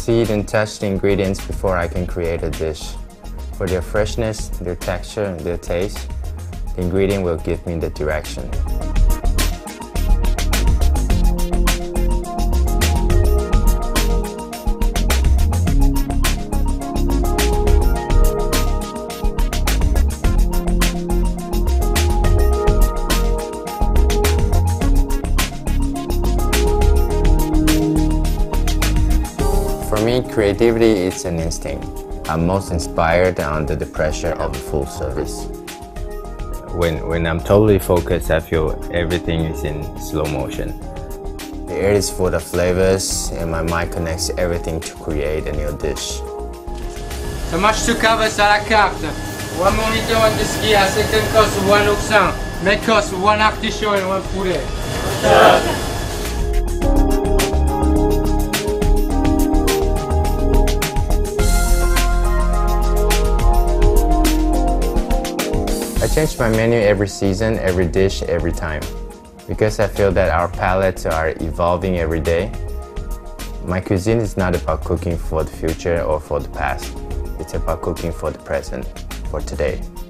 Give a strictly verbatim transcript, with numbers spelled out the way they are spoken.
see and touch the ingredients before I can create a dish. For their freshness, their texture, and their taste, the ingredient will give me the direction. For me, creativity is an instinct. I'm most inspired under the pressure of a full service. When, when I'm totally focused, I feel everything is in slow motion. The air is full of flavors and my mind connects everything to create a new dish. So much to cover à la carte. One monitor on the ski, a second course one oxen, main course one artichaut and one poulet. I change my menu every season, every dish, every time. Because I feel that our palates are evolving every day. My cuisine is not about cooking for the future or for the past. It's about cooking for the present, for today.